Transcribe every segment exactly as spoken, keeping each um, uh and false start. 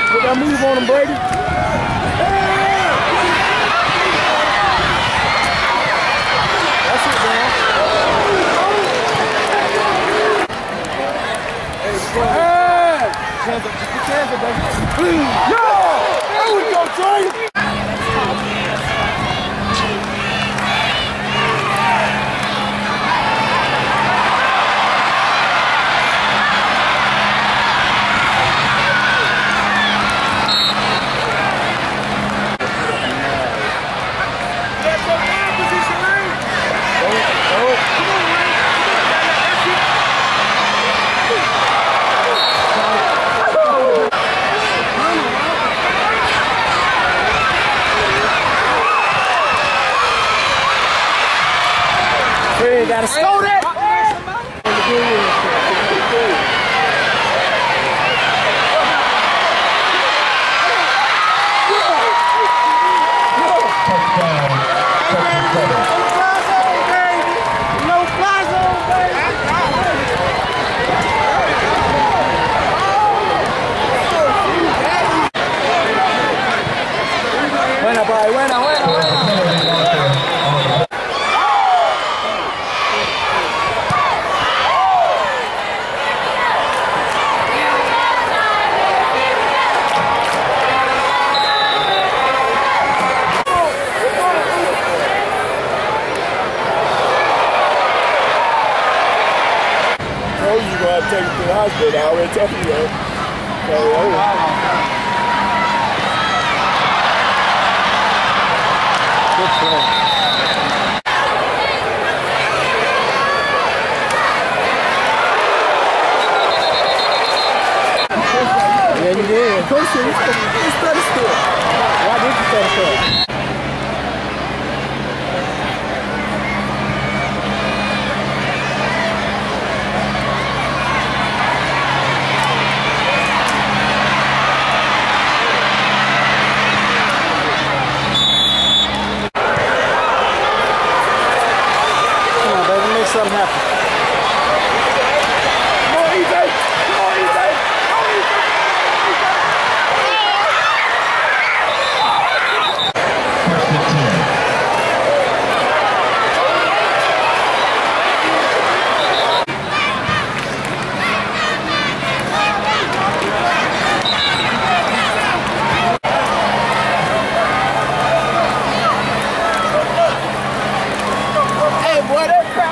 Put that move on him, Brady. That's it, man. Hey! Hands up, just put your hands up, baby. Yeah! There we go, Trey! Hey, gotta slow that! Buena, boy, buena, buena, buena. You're going to have to take it to the hospital. I already told you that. So, oh. Good play. Yeah, you did. Of course, you studied still. Why did you study still? Something happen. Come on, E J! Come on, E J! Come on, E J! Hey, boy, that crap.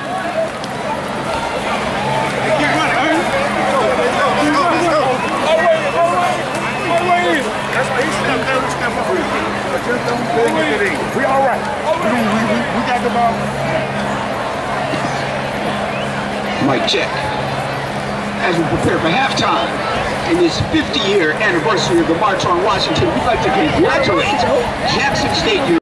That's why he stepped there, we stepped up. But just don't bring it in. We all right. We, we, we, we got the ball. Mic check. As we prepare for halftime, in this fifty-year anniversary of the March on Washington, we'd like to congratulate Jackson State University.